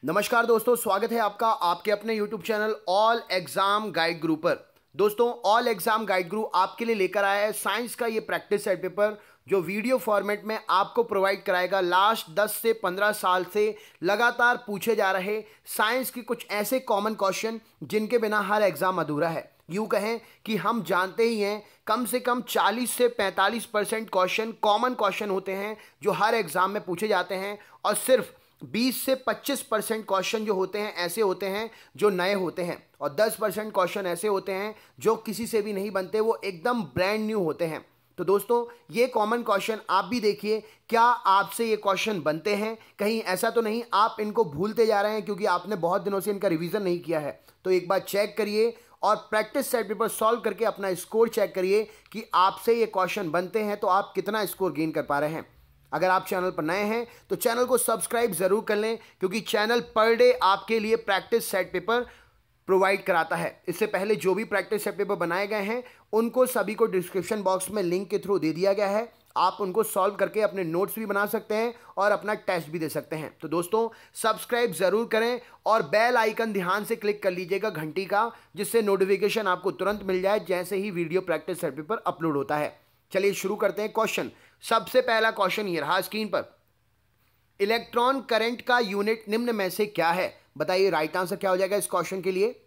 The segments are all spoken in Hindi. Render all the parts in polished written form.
नमस्कार दोस्तों, स्वागत है आपका आपके अपने YouTube channel all exam guide guru पर। दोस्तों, ऑल एग्जाम गाइड गुरु आपके लिए लेकर आया है साइंस का ये प्रैक्टिस सेट पेपर जो वीडियो फॉर्मेट में आपको प्रोवाइड कराएगा लास्ट 10 से 15 साल से लगातार पूछे जा रहे साइंस के कुछ ऐसे कॉमन क्वेश्चन जिनके बिना हर एग्जाम अधूरा है। यूँ कहें कि हम जानते ही हैं कम से कम 40 से 45% क्वेश्चन कॉमन क्वेश्चन होते हैं जो हर एग्जाम में पूछे जाते हैं और सिर्फ 20 से 25% क्वेश्चन जो होते हैं ऐसे होते हैं जो नए होते हैं और 10% क्वेश्चन ऐसे होते हैं जो किसी से भी नहीं बनते, वो एकदम ब्रांड न्यू होते हैं। तो दोस्तों, ये कॉमन क्वेश्चन आप भी देखिए, क्या आपसे ये क्वेश्चन बनते हैं? कहीं ऐसा तो नहीं आप इनको भूलते जा रहे हैं क्योंकि आपने बहुत दिनों से इनका रिवीजन नहीं किया है? तो एक बार चेक करिए और प्रैक्टिस सेट पेपर सॉल्व करके अपना स्कोर चेक करिए कि आपसे ये क्वेश्चन बनते हैं तो आप कितना स्कोर गेन कर पा रहे हैं। अगर आप चैनल पर नए हैं तो चैनल को सब्सक्राइब जरूर कर लें क्योंकि चैनल पर डे आपके लिए प्रैक्टिस सेट पेपर प्रोवाइड कराता है। इससे पहले जो भी प्रैक्टिस सेट पेपर बनाए गए हैं उनको सभी को डिस्क्रिप्शन बॉक्स में लिंक के थ्रू दे दिया गया है। आप उनको सॉल्व करके अपने नोट्स भी बना सकते हैं और अपना टेस्ट भी दे सकते हैं। तो दोस्तों, सब्सक्राइब जरूर करें और बेल आइकन ध्यान से क्लिक कर लीजिएगा घंटी का, जिससे नोटिफिकेशन आपको तुरंत मिल जाए जैसे ही video practice set paper upload होता है। चलिए शुरू करते हैं क्वेश्चन। सबसे पहला क्वेश्चन ये रहा स्क्रीन पर। इलेक्ट्रॉन करंट का यूनिट निम्न में से क्या है? बताइए राइट आंसर क्या हो जाएगा इस क्वेश्चन के लिए।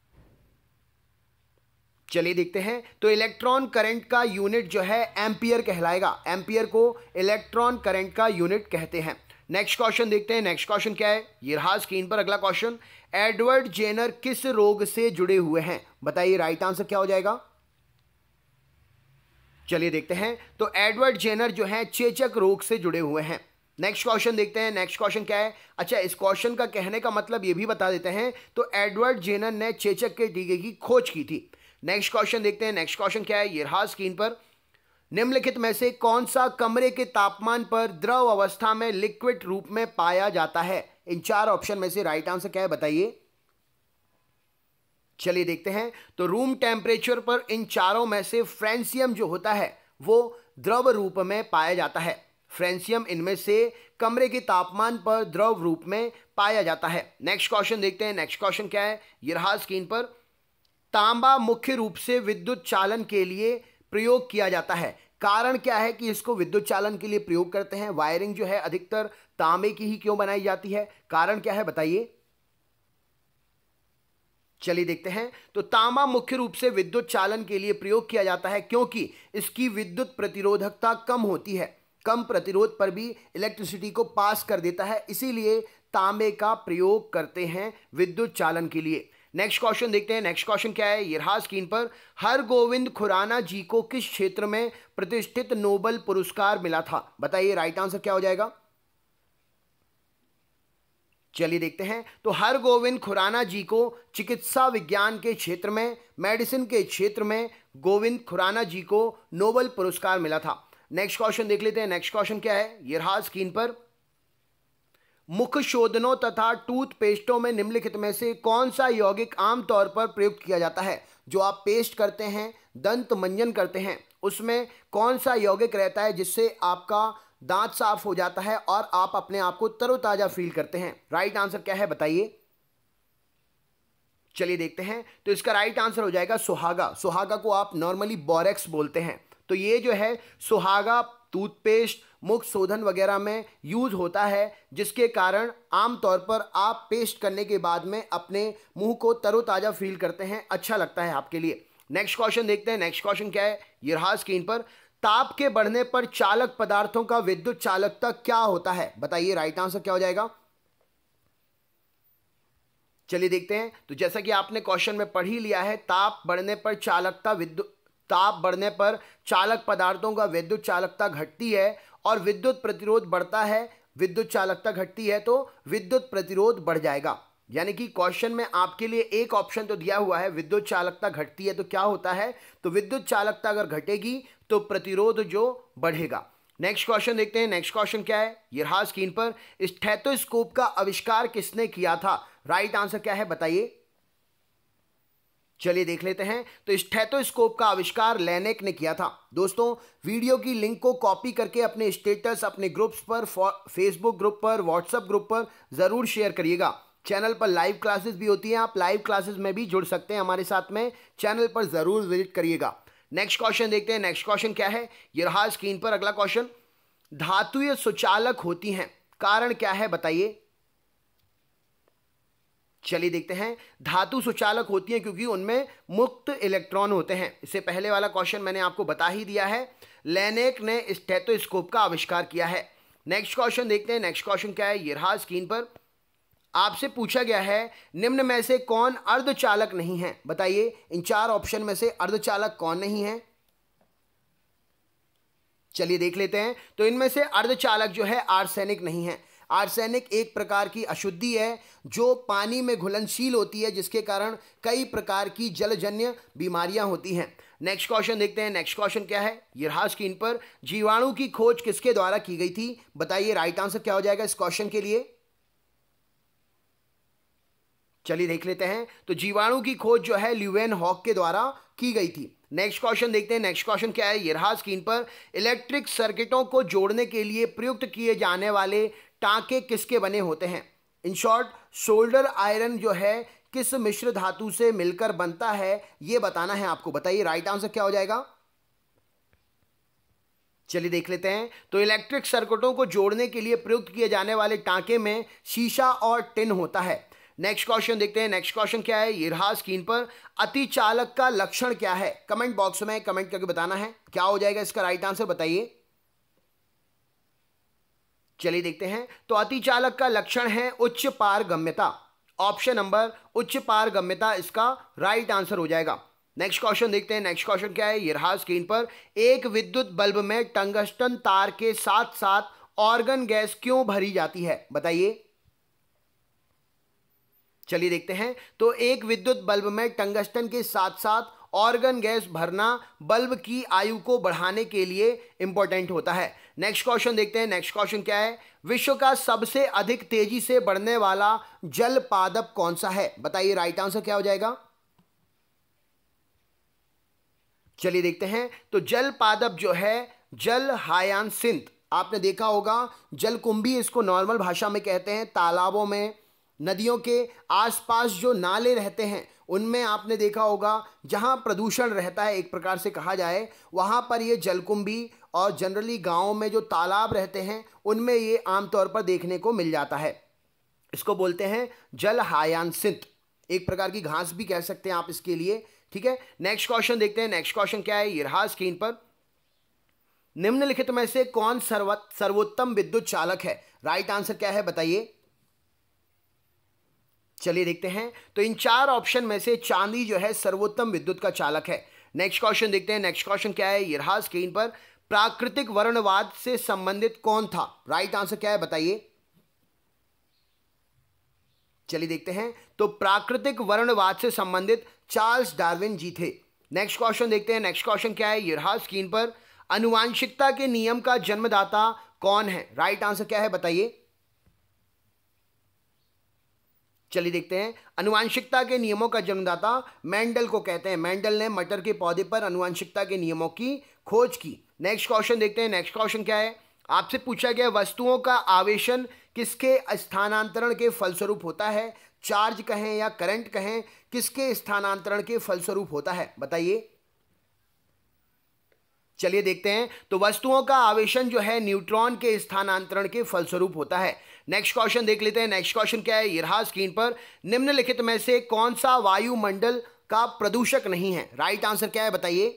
चलिए देखते हैं। तो इलेक्ट्रॉन करंट का यूनिट जो है एम्पियर कहलाएगा। एम्पियर को इलेक्ट्रॉन करंट का यूनिट कहते हैं। नेक्स्ट क्वेश्चन देखते हैं। नेक्स्ट क्वेश्चन क्या है? ये रहा स्क्रीन पर अगला क्वेश्चन। एडवर्ड जेनर किस रोग से जुड़े हुए हैं? बताइए राइट आंसर क्या हो जाएगा। चलिए देखते हैं। तो एडवर्ड जेनर जो है चेचक रोग से जुड़े हुए हैं। नेक्स्ट क्वेश्चन देखते हैं। नेक्स्ट क्वेश्चन क्या है? अच्छा, इस क्वेश्चन का कहने का मतलब ये भी बता देते हैं। तो एडवर्ड जेनर ने चेचक के टीके की खोज की थी। नेक्स्ट क्वेश्चन देखते हैं। नेक्स्ट क्वेश्चन क्या है? ये रहा स्क्रीन पर। निम्नलिखित में से कौन सा कमरे के तापमान पर द्रव अवस्था में लिक्विड रूप में पाया जाता है? इन चार ऑप्शन में से राइट आंसर क्या है बताइए। चलिए देखते हैं। तो रूम टेम्परेचर पर इन चारों में से फ्रेंसियम जो होता है वो द्रव रूप में पाया जाता है। फ्रेंसियम इनमें से कमरे के तापमान पर द्रव रूप में पाया जाता है। नेक्स्ट क्वेश्चन देखते हैं। नेक्स्ट क्वेश्चन क्या है? ये रहा स्क्रीन पर। तांबा मुख्य रूप से विद्युत चालन के लिए प्रयोग किया जाता है। कारण क्या है कि इसको विद्युत चालन के लिए प्रयोग करते हैं? वायरिंग जो है अधिकतर तांबे की ही क्यों बनाई जाती है? कारण क्या है बताइए। चलिए देखते हैं। तो तांबा मुख्य रूप से विद्युत चालन के लिए प्रयोग किया जाता है क्योंकि इसकी विद्युत प्रतिरोधकता कम होती है। कम प्रतिरोध पर भी इलेक्ट्रिसिटी को पास कर देता है, इसीलिए तांबे का प्रयोग करते हैं विद्युत चालन के लिए। नेक्स्ट क्वेश्चन देखते हैं। नेक्स्ट क्वेश्चन क्या है? ये रहा स्क्रीन पर। हरगोविंद खुराना जी को किस क्षेत्र में प्रतिष्ठित नोबेल पुरस्कार मिला था? बताइए राइट आंसर क्या हो जाएगा। चलिए देखते हैं। तो हरगोविंद खुराना जी को चिकित्सा विज्ञान के क्षेत्र में, मेडिसिन के क्षेत्र में गोविंद खुराना जी को नोबेल पुरस्कार मिला था। नेक्स्ट क्वेश्चन देख लेते हैं। नेक्स्ट क्वेश्चन क्या है? ये रहा स्क्रीन पर। मुख शोधनों तथा टूथपेस्टों में निम्नलिखित में से कौन सा यौगिक आमतौर पर प्रयुक्त किया जाता है? जो आप पेस्ट करते हैं, दंत मंजन करते हैं, उसमें कौन सा यौगिक रहता है जिससे आपका दांत साफ हो जाता है और आप अपने आप को तरोताजा फील करते हैं? राइट आंसर क्या है बताइए। चलिए देखते हैं। तो इसका राइट आंसर हो जाएगा सुहागा। सुहागा को आप नॉर्मली बोरेक्स बोलते हैं। तो ये जो है सुहागा टूथपेस्ट, मुख शोधन वगैरह में यूज होता है, जिसके कारण आमतौर पर आप पेस्ट करने के बाद में अपने मुंह को तरोताजा फील करते हैं, अच्छा लगता है आपके लिए। नेक्स्ट क्वेश्चन देखते हैं। नेक्स्ट क्वेश्चन क्या है? ये रहा स्क्रीन पर। ताप के बढ़ने पर चालक पदार्थों का विद्युत चालकता क्या होता है? बताइए राइट आंसर क्या हो जाएगा। चलिए देखते हैं। तो जैसा कि आपने क्वेश्चन में पढ़ ही लिया है, ताप बढ़ने पर चालक पदार्थों का विद्युत चालकता घटती है और विद्युत प्रतिरोध बढ़ता है। विद्युत चालकता घटती है तो विद्युत प्रतिरोध बढ़ जाएगा। यानी कि क्वेश्चन में आपके लिए एक ऑप्शन तो दिया हुआ है, विद्युत चालकता घटती है तो क्या होता है? तो विद्युत चालकता अगर घटेगी तो प्रतिरोध जो बढ़ेगा। नेक्स्ट क्वेश्चन देखते हैं। नेक्स्ट क्वेश्चन क्या है? ये रहा स्क्रीन पर। स्टेथोस्कोप का आविष्कार किसने किया था? राइट आंसर क्या है बताइए। चलिए देख लेते हैं। तो स्टेथोस्कोप का आविष्कार लेनेक ने किया था। दोस्तों, वीडियो की लिंक को कॉपी करके अपने स्टेटस, अपने ग्रुप्स पर, फेसबुक ग्रुप पर, व्हाट्सएप ग्रुप पर जरूर शेयर करिएगा चैनल पर लाइव क्लासेस भी होती हैं, आप लाइव क्लासेस में भी जुड़ सकते हैं हमारे साथ में, चैनल पर जरूर विजिट करिएगा। नेक्स्ट क्वेश्चन देखते हैं, नेक्स्ट क्वेश्चन क्या है, ये रहा स्क्रीन पर अगला क्वेश्चन। धातुएं सुचालक होती हैं, कारण क्या है बताइए। चलिए देखते हैं, धातु सुचालक होती हैं क्योंकि उनमें मुक्त इलेक्ट्रॉन होते हैं। इससे पहले वाला क्वेश्चन मैंने आपको बता ही दिया है, लेनेक ने स्टेथोस्कोप का आविष्कार किया है। नेक्स्ट क्वेश्चन देखते हैं, नेक्स्ट क्वेश्चन क्या है, ये रहा स्क्रीन पर। आपसे पूछा गया है निम्न में से कौन अर्धचालक नहीं है, बताइए इन चार ऑप्शन में से अर्धचालक कौन नहीं है। चलिए देख लेते हैं, तो इनमें से अर्धचालक जो है आर्सेनिक नहीं है। आर्सेनिक एक प्रकार की अशुद्धि है जो पानी में घुलनशील होती है, जिसके कारण कई प्रकार की जलजन्य बीमारियां होती हैं। नेक्स्ट क्वेश्चन देखते हैं, नेक्स्ट क्वेश्चन क्या है, ये रहा स्क्रीन पर। जीवाणु की खोज किसके द्वारा की गई थी, बताइए राइट आंसर क्या हो जाएगा इस क्वेश्चन के लिए। चलिए देख लेते हैं, तो जीवाणु की खोज जो है ल्यूवेनहॉक के द्वारा की गई थी। नेक्स्ट क्वेश्चन देखते हैं, नेक्स्ट क्वेश्चन क्या है, ये रहा स्क्रीन पर। इलेक्ट्रिक सर्किटों को जोड़ने के लिए प्रयुक्त किए जाने वाले टांके किसके बने होते हैं। इन शॉर्ट, सोल्डर आयरन जो है किस मिश्र धातु से मिलकर बनता है, यह बताना है आपको, बताइए राइट आंसर क्या हो जाएगा। चलिए देख लेते हैं, तो इलेक्ट्रिक सर्किटों को जोड़ने के लिए प्रयुक्त किए जाने वाले टांके में शीशा और टिन होता है। नेक्स्ट क्वेश्चन देखते हैं, नेक्स्ट क्वेश्चन क्या है, ये रहा स्क्रीन पर। अतिचालक का लक्षण क्या है, कमेंट बॉक्स में कमेंट करके बताना है क्या हो जाएगा इसका राइट आंसर, बताइए। चलिए देखते हैं, तो अतिचालक का लक्षण है उच्च पारगम्यता। ऑप्शन नंबर उच्च पारगम्यता इसका राइट आंसर हो जाएगा। नेक्स्ट क्वेश्चन देखते हैं, नेक्स्ट क्वेश्चन क्या है, ये रहा स्क्रीन पर। एक विद्युत बल्ब में टंगस्टन तार के साथ साथ ऑर्गन गैस क्यों भरी जाती है, बताइए। चलिए देखते हैं, तो एक विद्युत बल्ब में टंगस्टन के साथ साथ ऑर्गन गैस भरना बल्ब की आयु को बढ़ाने के लिए इंपॉर्टेंट होता है। नेक्स्ट क्वेश्चन देखते हैं, नेक्स्ट क्वेश्चन क्या है, विश्व का सबसे अधिक तेजी से बढ़ने वाला जल पादप कौन सा है, बताइए राइट आंसर क्या हो जाएगा। चलिए देखते हैं, तो जल पादप जो है जल हायांसिंथ, आपने देखा होगा जलकुंभी इसको नॉर्मल भाषा में कहते हैं। तालाबों में, नदियों के आसपास जो नाले रहते हैं उनमें आपने देखा होगा जहां प्रदूषण रहता है एक प्रकार से कहा जाए, वहां पर ये जलकुंभी, और जनरली गांवों में जो तालाब रहते हैं उनमें ये आमतौर पर देखने को मिल जाता है। इसको बोलते हैं जल हायांसिंथ, एक प्रकार की घास भी कह सकते हैं आप इसके लिए, ठीक है। नेक्स्ट क्वेश्चन देखते हैं, नेक्स्ट क्वेश्चन क्या है, ये रहा स्क्रीन पर। निम्नलिखित में से कौन सर्वोत्तम विद्युत चालक है, राइट आंसर क्या है बताइए। चलिए देखते हैं, तो इन चार ऑप्शन में से चांदी जो है सर्वोत्तम विद्युत का चालक है। नेक्स्ट क्वेश्चन देखते हैं, नेक्स्ट क्वेश्चन क्या है, ये रहा स्क्रीन पर। प्राकृतिक वर्णवाद से संबंधित कौन था, राइट आंसर क्या है बताइए। चलिए देखते हैं, तो प्राकृतिक वर्णवाद से संबंधित चार्ल्स डार्विन जी थे। नेक्स्ट क्वेश्चन देखते हैं, नेक्स्ट क्वेश्चन क्या है, ये रहा स्क्रीन पर। आनुवांशिकता के नियम का जन्मदाता कौन है, राइट आंसर क्या है बताइए। चलिए देखते हैं, आनुवांशिकता के नियमों का जन्मदाता मेंडल को कहते हैं। मेंडल ने मटर के पौधे पर आनुवांशिकता के नियमों की खोज की। नेक्स्ट क्वेश्चन देखते हैं, नेक्स्ट क्वेश्चन क्या है, आपसे पूछा गया वस्तुओं का आवेशन किसके स्थानांतरण के फलस्वरूप होता है, चार्ज कहें या करंट कहें, किसके स्थानांतरण के फलस्वरूप होता है बताइए। चलिए देखते हैं, तो वस्तुओं का आवेशन जो है न्यूट्रॉन के स्थानांतरण के फलस्वरूप होता है। नेक्स्ट क्वेश्चन देख लेते हैं, नेक्स्ट क्वेश्चन क्या है, ये रहा स्क्रीन पर। निम्नलिखित में से कौन सा वायुमंडल का प्रदूषक नहीं है, राइट आंसर क्या है बताइए।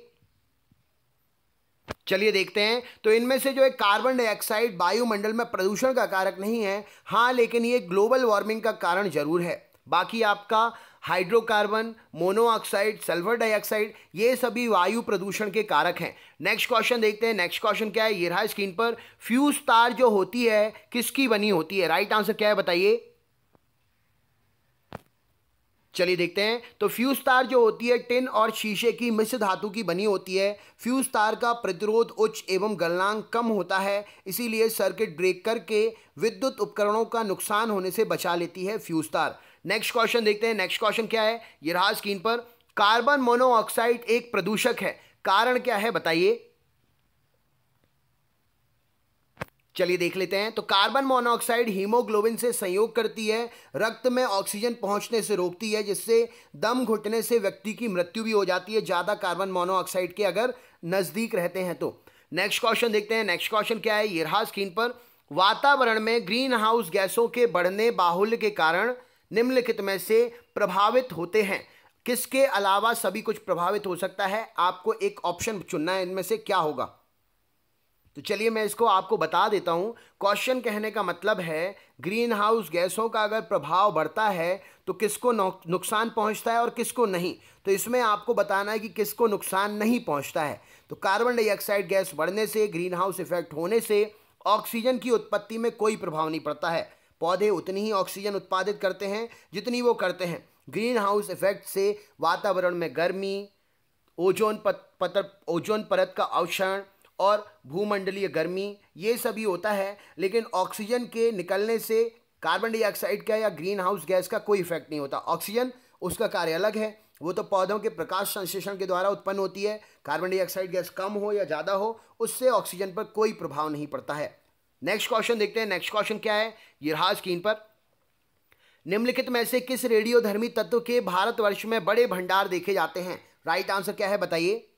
चलिए देखते हैं, तो इनमें से जो है कार्बन डाइऑक्साइड वायुमंडल में प्रदूषण का कारक नहीं है, हाँ लेकिन ये ग्लोबल वार्मिंग का कारण जरूर है। बाकी आपका हाइड्रोकार्बन, मोनोऑक्साइड, सल्फर डाइऑक्साइड, ये सभी वायु प्रदूषण के कारक हैं। नेक्स्ट क्वेश्चन देखते हैं, नेक्स्ट क्वेश्चन क्या है, ये रहा स्क्रीन पर। फ्यूज तार जो होती है किसकी बनी होती है, राइट आंसर क्या है बताइए। चलिए देखते हैं, तो फ्यूज तार जो होती है टिन और शीशे की मिश्र धातु की बनी होती है। फ्यूज तार का प्रतिरोध उच्च एवं गलनांक कम होता है, इसीलिए सर्किट ब्रेक करके विद्युत उपकरणों का नुकसान होने से बचा लेती है फ्यूज तार। नेक्स्ट क्वेश्चन देखते हैं, नेक्स्ट क्वेश्चन क्या है, ये रहा स्क्रीन पर। कार्बन मोनोऑक्साइड एक प्रदूषक है, कारण क्या है बताइए। चलिए देख लेते हैं। तो कार्बन मोनोऑक्साइड हीमोग्लोबिन से संयोग करती है, रक्त में ऑक्सीजन पहुंचने से रोकती है, जिससे दम घुटने से व्यक्ति की मृत्यु भी हो जाती है ज़्यादा कार्बन मोनोऑक्साइड के अगर नज़दीक रहते हैं तो। नेक्स्ट क्वेश्चन देखते हैं। नेक्स्ट क्वेश्चन क्या है, ये रहा स्क्रीन पर। वातावरण में ग्रीन हाउस गैसों के बढ़ने बाहुल्य के कारण निम्नलिखित में से प्रभावित होते हैं। किसके अलावा सभी कुछ प्रभावित हो सकता है, आपको एक ऑप्शन चुनना है, इनमें से क्या होगा। तो चलिए मैं इसको आपको बता देता हूं। क्वेश्चन कहने का मतलब है ग्रीन हाउस गैसों का अगर प्रभाव बढ़ता है तो किसको नुकसान पहुंचता है और किसको नहीं। तो इसमें आपको बताना है कि किसको नुकसान नहीं पहुंचता है। तो कार्बन डाइऑक्साइड गैस बढ़ने से, ग्रीन हाउस इफेक्ट होने से ऑक्सीजन की उत्पत्ति में कोई प्रभाव नहीं पड़ता है। पौधे उतनी ही ऑक्सीजन उत्पादित करते हैं जितनी वो करते हैं। ग्रीन हाउस इफेक्ट से वातावरण में गर्मी, ओजोन परत का अवक्षरण और भूमंडलीय गर्मी, ये सभी होता है, लेकिन ऑक्सीजन के निकलने से कार्बन डाइऑक्साइड का या ग्रीन हाउस गैस का कोई इफेक्ट नहीं होता। ऑक्सीजन उसका कार्य अलग है, वो तो पौधों के प्रकाश संश्लेषण के द्वारा उत्पन्न होती है। कार्बन डाइऑक्साइड गैस कम हो या ज़्यादा हो, उससे ऑक्सीजन पर कोई प्रभाव नहीं पड़ता है। नेक्स्ट क्वेश्चन देखते हैं। नेक्स्ट क्वेश्चन क्या है, ये रहा स्क्रीन पर। निम्नलिखित में से किस रेडियोधर्मी तत्व के भारतवर्ष में बड़े भंडार देखे जाते हैं। राइट आंसर क्या है बताइए।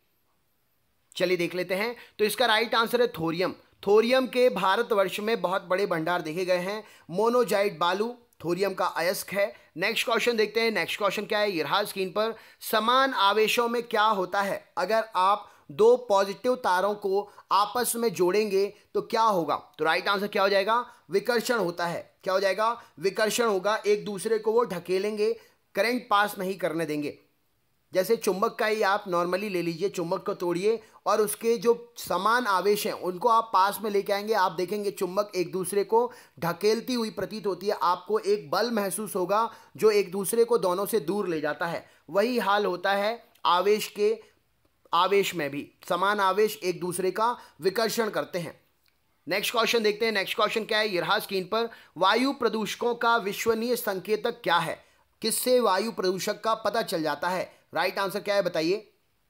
चलिए देख लेते हैं। तो इसका राइट आंसर है थोरियम। थोरियम के भारतवर्ष में बहुत बड़े भंडार देखे गए हैं। मोनोजाइट बालू थोरियम का अयस्क है। नेक्स्ट क्वेश्चन देखते हैं। नेक्स्ट क्वेश्चन क्या है, ये रहा स्क्रीन पर। समान आवेशों में क्या होता है, अगर आप दो पॉजिटिव तारों को आपस में जोड़ेंगे तो क्या होगा। तो राइट आंसर क्या हो जाएगा, विकर्षण होता है। क्या हो जाएगा, विकर्षण होगा। एक दूसरे को वो ढकेलेंगे, करंट पास नहीं करने देंगे। जैसे चुंबक का ही आप नॉर्मली ले लीजिए, चुंबक को तोड़िए और उसके जो समान आवेश हैं उनको आप पास में लेके आएंगे, आप देखेंगे चुंबक एक दूसरे को ढकेलती हुई प्रतीत होती है। आपको एक बल महसूस होगा जो एक दूसरे को दोनों से दूर ले जाता है। वही हाल होता है आवेश में भी, समान आवेश एक दूसरे का विकर्षण करते हैं। नेक्स्ट क्वेश्चन देखते हैं। नेक्स्ट क्वेश्चन क्या है, ये रहा स्क्रीन पर। वायु प्रदूषकों का विश्वसनीय संकेतक क्या है, किससे वायु प्रदूषक का पता चल जाता है। राइट आंसर क्या है बताइए।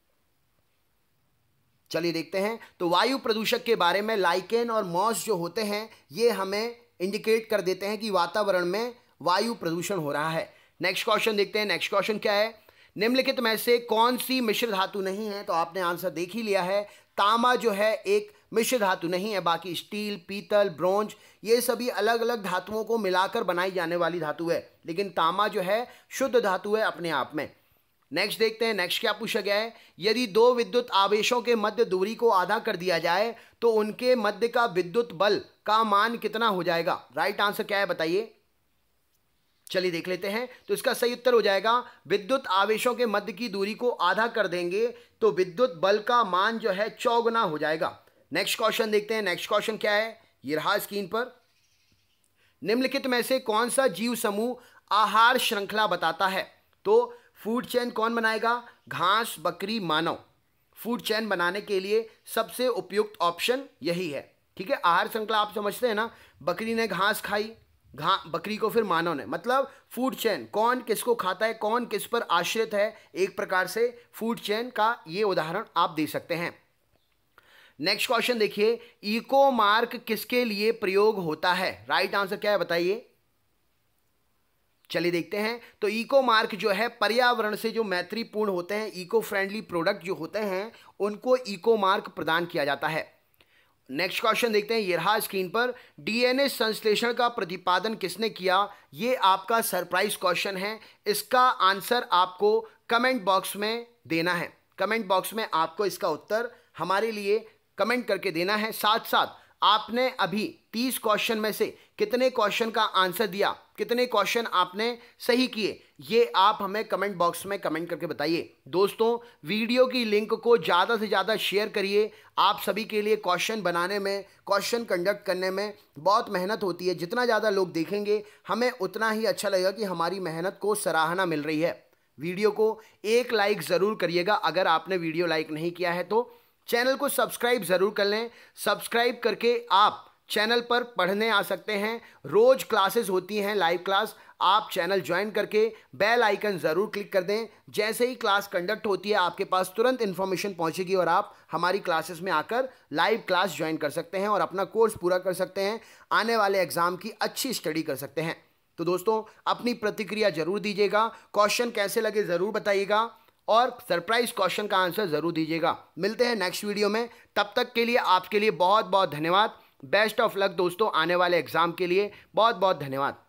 चलिए देखते हैं। तो वायु प्रदूषक के बारे में लाइकेन और मॉस जो होते हैं ये हमें इंडिकेट कर देते हैं कि वातावरण में वायु प्रदूषण हो रहा है। नेक्स्ट क्वेश्चन देखते हैं। नेक्स्ट क्वेश्चन क्या है, निम्नलिखित में से कौन सी मिश्र धातु नहीं है। तो आपने आंसर देख ही लिया है, तांबा जो है एक मिश्र धातु नहीं है। बाकी स्टील, पीतल, ब्रोंज ये सभी अलग अलग धातुओं को मिलाकर बनाई जाने वाली धातु है, लेकिन तांबा जो है शुद्ध धातु है अपने आप में। नेक्स्ट देखते हैं। नेक्स्ट क्या पूछा गया है, यदि दो विद्युत आवेशों के मध्य दूरी को आधा कर दिया जाए तो उनके मध्य का विद्युत बल का मान कितना हो जाएगा। राइट आंसर क्या है बताइए। चलिए देख लेते हैं। तो इसका सही उत्तर हो जाएगा, विद्युत आवेशों के मध्य की दूरी को आधा कर देंगे तो विद्युत बल का मान जो है 4 गुना हो जाएगा। नेक्स्ट क्वेश्चन देखते हैं। नेक्स्ट क्वेश्चन क्या है, ये रहा स्क्रीन पर। निम्नलिखित में से कौन सा जीव समूह आहार श्रृंखला बताता है। तो फूड चेन कौन बनाएगा, घास, बकरी, मानव। फूड चेन बनाने के लिए सबसे उपयुक्त ऑप्शन यही है। ठीक है, आहार श्रृंखला आप समझते हैं ना, बकरी ने घास खाई, बकरी को फिर मानव ने, मतलब फूड चेन कौन किसको खाता है, कौन किस पर आश्रित है, एक प्रकार से फूड चेन का ये उदाहरण आप दे सकते हैं। नेक्स्ट क्वेश्चन देखिए, इको मार्क किसके लिए प्रयोग होता है। राइट आंसर क्या है बताइए। चलिए देखते हैं। तो इको मार्क जो है पर्यावरण से जो मैत्रीपूर्ण होते हैं, इको फ्रेंडली प्रोडक्ट जो होते हैं उनको इको मार्क प्रदान किया जाता है। नेक्स्ट क्वेश्चन देखते हैं, ये रहा स्क्रीन पर। डीएनए संश्लेषण का प्रतिपादन किसने किया। ये आपका सरप्राइज क्वेश्चन है, इसका आंसर आपको कमेंट बॉक्स में देना है। कमेंट बॉक्स में आपको इसका उत्तर हमारे लिए कमेंट करके देना है। साथ साथ आपने अभी 30 क्वेश्चन में से कितने क्वेश्चन का आंसर दिया, कितने क्वेश्चन आपने सही किए, ये आप हमें कमेंट बॉक्स में कमेंट करके बताइए। दोस्तों, वीडियो की लिंक को ज़्यादा से ज़्यादा शेयर करिए। आप सभी के लिए क्वेश्चन बनाने में, क्वेश्चन कंडक्ट करने में बहुत मेहनत होती है। जितना ज़्यादा लोग देखेंगे हमें उतना ही अच्छा लगेगा कि हमारी मेहनत को सराहना मिल रही है। वीडियो को एक लाइक ज़रूर करिएगा। अगर आपने वीडियो लाइक नहीं किया है तो चैनल को सब्सक्राइब ज़रूर कर लें। सब्सक्राइब करके आप चैनल पर पढ़ने आ सकते हैं। रोज क्लासेस होती हैं, लाइव क्लास। आप चैनल ज्वाइन करके बेल आइकन ज़रूर क्लिक कर दें। जैसे ही क्लास कंडक्ट होती है आपके पास तुरंत इन्फॉर्मेशन पहुंचेगी और आप हमारी क्लासेस में आकर लाइव क्लास ज्वाइन कर सकते हैं और अपना कोर्स पूरा कर सकते हैं। आने वाले एग्जाम की अच्छी स्टडी कर सकते हैं। तो दोस्तों, अपनी प्रतिक्रिया जरूर दीजिएगा, क्वेश्चन कैसे लगे ज़रूर बताइएगा और सरप्राइज क्वेश्चन का आंसर ज़रूर दीजिएगा। मिलते हैं नेक्स्ट वीडियो में, तब तक के लिए आपके लिए बहुत बहुत धन्यवाद। बेस्ट ऑफ लक दोस्तों आने वाले एग्जाम के लिए। बहुत बहुत धन्यवाद।